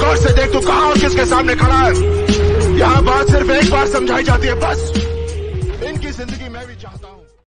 गौर से देख तू कहां और किसके सामने खड़ा है। यहाँ बात सिर्फ एक बार समझाई जाती है, बस। इनकी जिंदगी मैं भी चाहता हूं।